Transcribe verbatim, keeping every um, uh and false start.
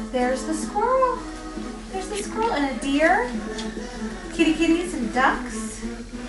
There's the squirrel. There's the squirrel and a deer. Kitty kitties and ducks.